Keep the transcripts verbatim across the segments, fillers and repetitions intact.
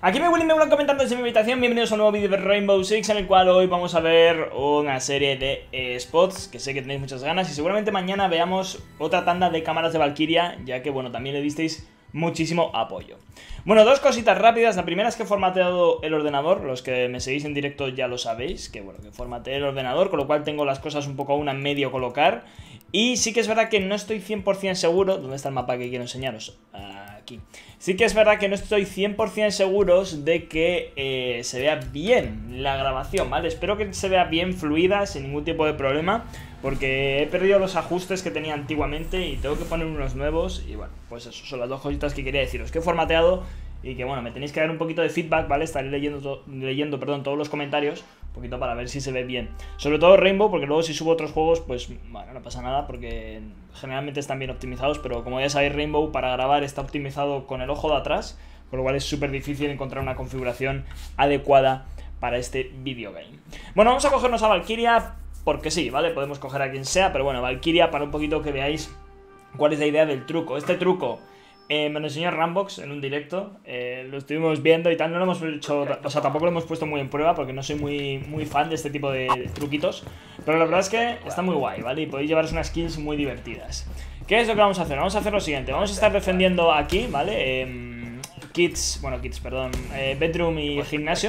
Aquí me Willy me voy comentando desde mi habitación. Bienvenidos a un nuevo vídeo de Rainbow Six, en el cual hoy vamos a ver una serie de eh, spots que sé que tenéis muchas ganas, y seguramente mañana veamos otra tanda de cámaras de Valkyria, ya que bueno, también le disteis muchísimo apoyo. Bueno, dos cositas rápidas. La primera es que he formateado el ordenador. Los que me seguís en directo ya lo sabéis, que bueno, que formateé el ordenador, con lo cual tengo las cosas un poco aún a medio colocar. Y sí que es verdad que no estoy cien por cien seguro. ¿Dónde está el mapa que quiero enseñaros? Aquí. Sí que es verdad que no estoy cien por cien seguros de que eh, se vea bien la grabación, ¿vale? Espero que se vea bien, fluida, sin ningún tipo de problema, porque he perdido los ajustes que tenía antiguamente y tengo que poner unos nuevos. Y bueno, pues eso son las dos cositas que quería deciros, que he formateado y que bueno, me tenéis que dar un poquito de feedback, ¿vale? Estaré leyendo, leyendo perdón, todos los comentarios, un poquito para ver si se ve bien. Sobre todo Rainbow, porque luego si subo otros juegos, pues bueno, no pasa nada, porque generalmente están bien optimizados, pero como ya sabéis, Rainbow para grabar está optimizado con el ojo de atrás, con lo cual es súper difícil encontrar una configuración adecuada para este videogame. Bueno, vamos a cogernos a Valkyria, porque sí, ¿vale? Podemos coger a quien sea, pero bueno, Valkyria, para un poquito que veáis cuál es la idea del truco. Este truco Eh, me lo enseñó Rambox en un directo, eh, lo estuvimos viendo y tal, no lo hemos hecho, o sea, tampoco lo hemos puesto muy en prueba porque no soy muy, muy fan de este tipo de truquitos, pero la verdad es que está muy guay, ¿vale? Y podéis llevaros unas skills muy divertidas. ¿Qué es lo que vamos a hacer? Vamos a hacer lo siguiente, vamos a estar defendiendo aquí, ¿vale? Eh, Kids, bueno, Kids, perdón, eh, Bedroom y Gimnasio,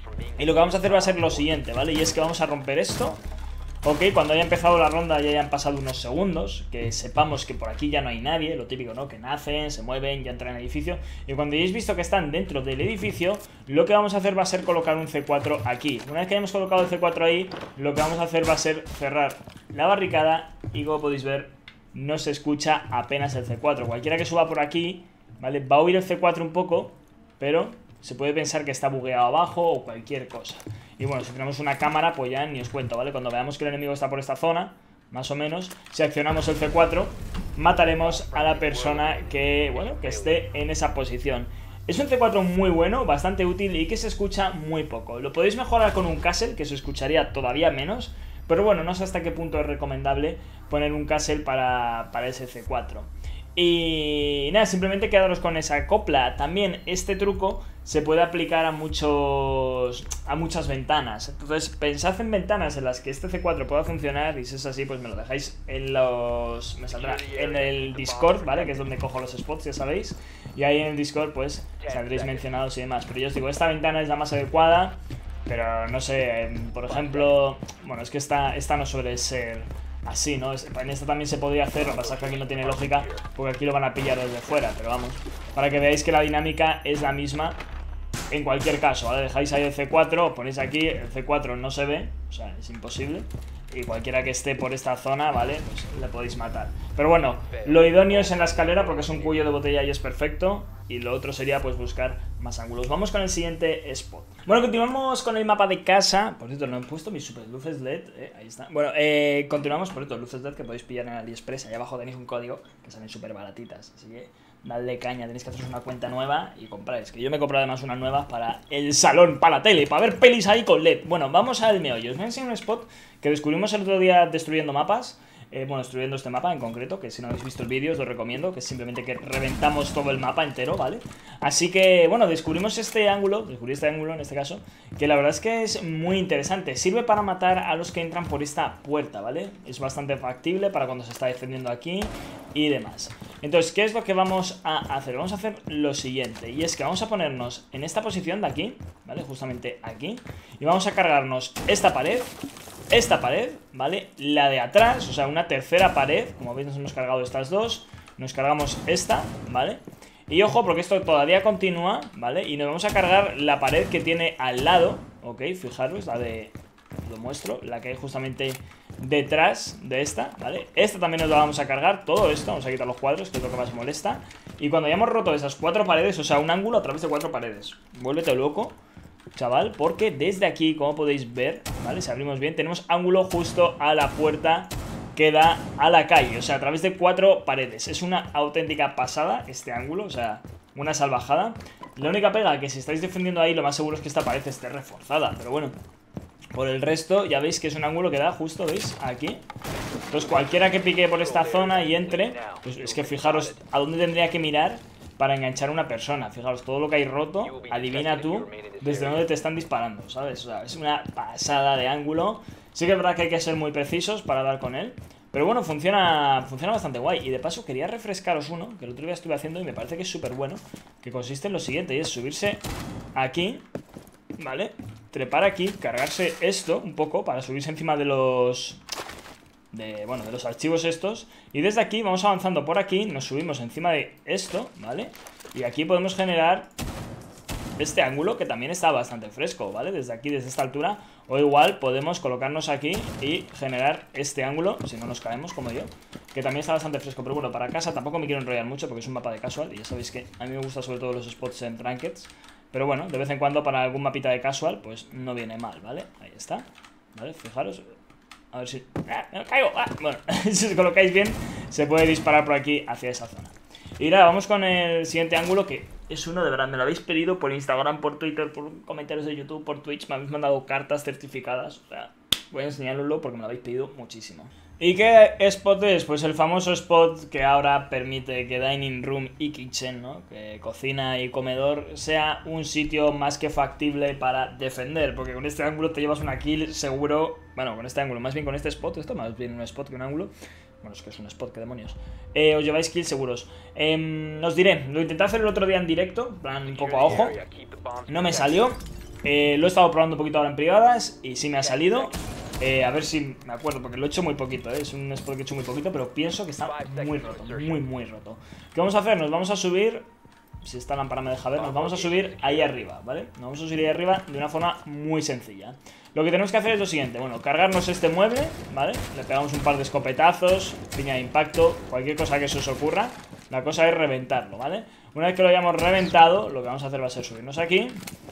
y lo que vamos a hacer va a ser lo siguiente, ¿vale? Y es que vamos a romper esto. Ok, cuando haya empezado la ronda ya hayan pasado unos segundos, que sepamos que por aquí ya no hay nadie, lo típico, ¿no? Que nacen, se mueven, ya entran en el edificio. Y cuando hayáis visto que están dentro del edificio, lo que vamos a hacer va a ser colocar un C cuatro aquí. Una vez que hayamos colocado el C cuatro ahí, lo que vamos a hacer va a ser cerrar la barricada y, como podéis ver, no se escucha apenas el C cuatro. Cualquiera que suba por aquí, ¿vale? Va a oír el C cuatro un poco, pero se puede pensar que está bugueado abajo o cualquier cosa. Y bueno, si tenemos una cámara, pues ya ni os cuento, ¿vale? Cuando veamos que el enemigo está por esta zona, más o menos, si accionamos el C cuatro, mataremos a la persona que, bueno, que esté en esa posición. Es un C cuatro muy bueno, bastante útil y que se escucha muy poco. Lo podéis mejorar con un castle, que se escucharía todavía menos, pero bueno, no sé hasta qué punto es recomendable poner un castle para, para ese C cuatro. Y nada, simplemente quedaros con esa copla. También este truco se puede aplicar a muchos a muchas ventanas. Entonces pensad en ventanas en las que este C cuatro pueda funcionar, y si es así, pues me lo dejáis en los... me saldrá en el Discord, ¿vale? Que es donde cojo los spots, ya sabéis. Y ahí en el Discord pues saldréis mencionados y demás. Pero yo os digo, esta ventana es la más adecuada, pero no sé, por ejemplo... bueno, es que esta, esta no suele ser así, ¿no? En esta también se podría hacer, lo que pasa es que aquí no tiene lógica, porque aquí lo van a pillar desde fuera, pero vamos, para que veáis que la dinámica es la misma en cualquier caso, ¿vale? Dejáis ahí el C cuatro, os ponéis aquí, el C cuatro no se ve, o sea, es imposible, y cualquiera que esté por esta zona, ¿vale? Pues le podéis matar. Pero bueno, lo idóneo es en la escalera, porque es un cuello de botella y es perfecto, y lo otro sería pues buscar más ángulos. Vamos con el siguiente spot. Bueno, continuamos con el mapa de casa. Por cierto, no he puesto mis super luces L E D, eh, ahí está. Bueno, eh, continuamos, por cierto, luces L E D que podéis pillar en AliExpress. Ahí abajo tenéis un código que salen súper baratitas, así que dadle caña, tenéis que haceros una cuenta nueva y compráis. Que yo me he comprado además una nueva para el salón, para la tele, para ver pelis ahí con L E D. Bueno, vamos al meollo. Os voy a enseñar un spot que descubrimos el otro día destruyendo mapas. Eh, bueno, destruyendo este mapa en concreto, que si no habéis visto el vídeo os lo recomiendo, que es simplemente que reventamos todo el mapa entero, ¿vale? Así que, bueno, descubrimos este ángulo, descubrí este ángulo en este caso, que la verdad es que es muy interesante. Sirve para matar a los que entran por esta puerta, ¿vale? Es bastante factible para cuando se está defendiendo aquí y demás. Entonces, ¿qué es lo que vamos a hacer? Vamos a hacer lo siguiente, y es que vamos a ponernos en esta posición de aquí, ¿vale? Justamente aquí, y vamos a cargarnos esta pared, esta pared, ¿vale? La de atrás, o sea, una tercera pared. Como veis, nos hemos cargado estas dos. Nos cargamos esta, ¿vale? Y ojo, porque esto todavía continúa, ¿vale? Y nos vamos a cargar la pared que tiene al lado. Ok, fijaros, la de... lo muestro, la que hay justamente detrás de esta, ¿vale? Esta también nos la vamos a cargar, todo esto. Vamos a quitar los cuadros, que es lo que más molesta. Y cuando hayamos roto esas cuatro paredes, o sea, un ángulo a través de cuatro paredes, vuélvete loco, chaval, porque desde aquí, como podéis ver, ¿vale? Si abrimos bien, tenemos ángulo justo a la puerta que da a la calle, o sea, a través de cuatro paredes. Es una auténtica pasada este ángulo, o sea, una salvajada. La única pega que si estáis defendiendo ahí, lo más seguro es que esta pared esté reforzada, pero bueno, por el resto ya veis que es un ángulo que da justo, ¿veis? Aquí. Entonces cualquiera que pique por esta zona y entre, pues es que fijaros a dónde tendría que mirar para enganchar a una persona. Fijaros, todo lo que hay roto, adivina tú desde dónde te están disparando, ¿sabes? O sea, es una pasada de ángulo. Sí que es verdad que hay que ser muy precisos para dar con él, pero bueno, funciona, funciona bastante guay. Y de paso quería refrescaros uno, que el otro día estuve haciendo y me parece que es súper bueno, que consiste en lo siguiente, y es subirse aquí, ¿vale? Trepar aquí, cargarse esto un poco para subirse encima de los... De, bueno, de los archivos estos. Y desde aquí vamos avanzando por aquí, nos subimos encima de esto, ¿vale? Y aquí podemos generar este ángulo que también está bastante fresco, ¿vale? Desde aquí, desde esta altura. O igual podemos colocarnos aquí y generar este ángulo, si no nos caemos como yo, que también está bastante fresco. Pero bueno, para casa tampoco me quiero enrollar mucho porque es un mapa de casual. Y ya sabéis que a mí me gustan sobre todo los spots en rankeds. Pero bueno, de vez en cuando para algún mapita de casual, pues no viene mal, ¿vale? Ahí está, ¿vale? Fijaros. A ver si... ¡Ah! ¡Me caigo! ¡Ah! Bueno, si os colocáis bien, se puede disparar por aquí hacia esa zona. Y nada, vamos con el siguiente ángulo, que es uno, de verdad, me lo habéis pedido por Instagram, por Twitter, por comentarios de YouTube, por Twitch. Me habéis mandado cartas certificadas. O sea, voy a enseñaroslo porque me lo habéis pedido muchísimo. ¿Y qué spot es? Pues el famoso spot que ahora permite que Dining Room y Kitchen, ¿no? Que cocina y comedor, sea un sitio más que factible para defender. Porque con este ángulo te llevas una kill seguro. Bueno, con este ángulo, más bien con este spot. Esto más bien un spot que un ángulo. Bueno, es que es un spot, qué demonios. Eh, os lleváis kills seguros. Eh, os diré, lo intenté hacer el otro día en directo, plan un poco a ojo. No me salió. Eh, lo he estado probando un poquito ahora en privadas y sí me ha salido. Eh, a ver si me acuerdo, porque lo he hecho muy poquito, ¿eh? Es un spot que he hecho muy poquito, pero pienso que está muy roto, muy, muy roto. ¿Qué vamos a hacer? Nos vamos a subir, si esta lámpara me deja ver, nos vamos a subir ahí arriba, ¿vale? Nos vamos a subir ahí arriba de una forma muy sencilla. Lo que tenemos que hacer es lo siguiente, bueno, cargarnos este mueble, ¿vale? Le pegamos un par de escopetazos, piña de impacto, cualquier cosa que se os ocurra. La cosa es reventarlo, ¿vale? Una vez que lo hayamos reventado, lo que vamos a hacer va a ser subirnos aquí.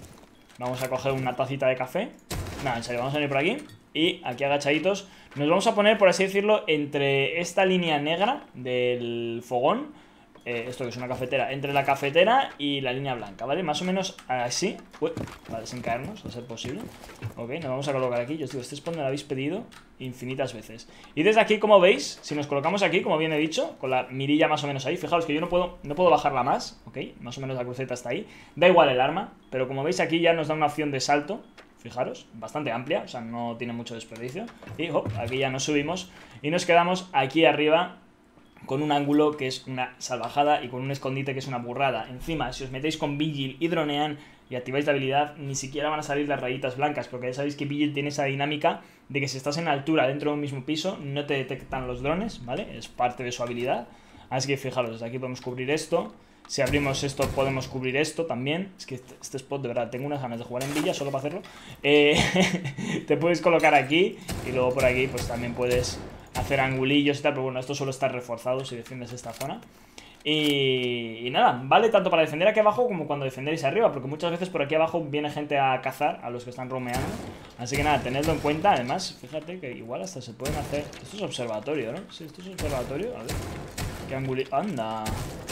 Vamos a coger una tacita de café. Nada, en serio, vamos a venir por aquí. Y aquí agachaditos nos vamos a poner, por así decirlo, entre esta línea negra del fogón, eh, esto que es una cafetera, entre la cafetera y la línea blanca, ¿vale? Más o menos así. Uy, vale, sin caernos, a ser posible. Ok, nos vamos a colocar aquí. Yo os digo, este spot me lo habéis pedido infinitas veces. Y desde aquí, como veis, si nos colocamos aquí, como bien he dicho, con la mirilla más o menos ahí, fijaos que yo no puedo, no puedo bajarla más, ok, más o menos la cruceta está ahí. Da igual el arma, pero como veis aquí ya nos da una opción de salto. Fijaros, bastante amplia, o sea, no tiene mucho desperdicio. Y hop, aquí ya nos subimos y nos quedamos aquí arriba con un ángulo que es una salvajada y con un escondite que es una burrada. Encima, si os metéis con Vigil y dronean y activáis la habilidad, ni siquiera van a salir las rayitas blancas, porque ya sabéis que Vigil tiene esa dinámica de que si estás en altura dentro de un mismo piso, no te detectan los drones, ¿vale? Es parte de su habilidad. Así que fijaros, desde aquí podemos cubrir esto. Si abrimos esto podemos cubrir esto también. Es que este, este spot, de verdad, tengo unas ganas de jugar en Villa solo para hacerlo. eh, Te puedes colocar aquí y luego por aquí pues también puedes hacer angulillos y tal. Pero bueno, esto solo está reforzado si defiendes esta zona. Y, y nada, vale tanto para defender aquí abajo como cuando defendéis arriba, porque muchas veces por aquí abajo viene gente a cazar a los que están romeando. Así que nada, tenedlo en cuenta. Además, fíjate que igual hasta se pueden hacer... Esto es observatorio, ¿no? Sí, esto es observatorio. A ver, qué angulillo... ¡Anda!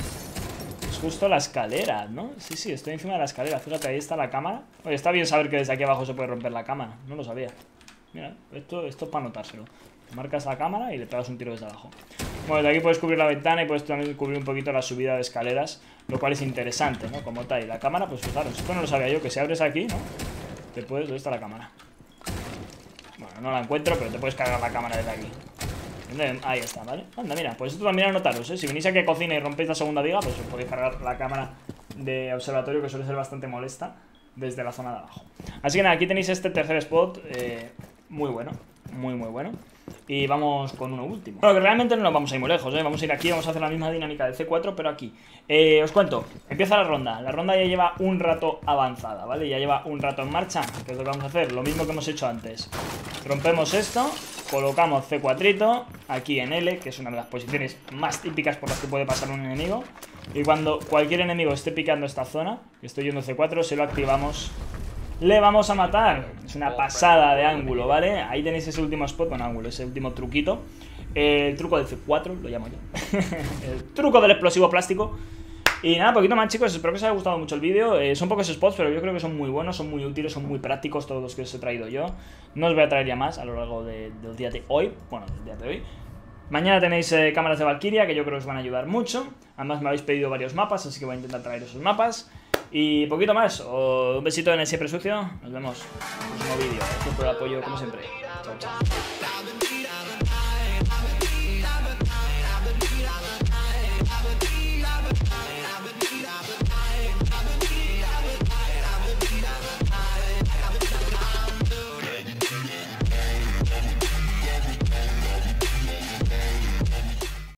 Justo la escalera, ¿no? Sí, sí, estoy encima de la escalera. Fíjate, ahí está la cámara. Oye, está bien saber que desde aquí abajo se puede romper la cámara. No lo sabía. Mira, esto, esto es para notárselo. Marcas la cámara y le pegas un tiro desde abajo. Bueno, desde aquí puedes cubrir la ventana y puedes también cubrir un poquito la subida de escaleras, lo cual es interesante, ¿no? Como tal. Y la cámara, pues fijaros, esto no lo sabía yo, que si abres aquí, ¿no? Te puedes... ¿Dónde está la cámara? Bueno, no la encuentro, pero te puedes cargar la cámara desde aquí. Ahí está, ¿vale? Anda, mira, pues esto también anotaros, ¿eh? Si venís aquí a cocina y rompéis la segunda viga, pues os podéis cargar la cámara de observatorio, que suele ser bastante molesta, desde la zona de abajo. Así que nada, aquí tenéis este tercer spot, eh, muy bueno, muy muy bueno. Y vamos con uno último. Bueno, que realmente no nos vamos a ir muy lejos, ¿eh? Vamos a ir aquí, vamos a hacer la misma dinámica del C cuatro, pero aquí. Eh, os cuento, empieza la ronda. La ronda ya lleva un rato avanzada, ¿vale? Ya lleva un rato en marcha. ¿Qué es lo que vamos a hacer? Lo mismo que hemos hecho antes. Rompemos esto, colocamos C cuatro aquí en L, que es una de las posiciones más típicas por las que puede pasar un enemigo. Y cuando cualquier enemigo esté picando esta zona, que estoy yendo C cuatro, se lo activamos. Le vamos a matar. Es una pasada de ángulo, ¿vale? Ahí tenéis ese último spot con ángulo, ese último truquito. El truco del C cuatro, lo llamo yo. El truco del explosivo plástico. Y nada, poquito más, chicos, espero que os haya gustado mucho el vídeo. eh, Son pocos spots, pero yo creo que son muy buenos, son muy útiles, son muy prácticos todos los que os he traído yo. No os voy a traer ya más a lo largo de, del día de hoy. Bueno, del día de hoy. Mañana tenéis eh, cámaras de Valkyria, que yo creo que os van a ayudar mucho. Además me habéis pedido varios mapas, así que voy a intentar traer esos mapas. Y poquito más. Un besito en el siempre sucio. Nos vemos en el próximo vídeo. Gracias por el apoyo, como siempre. Chao, chao.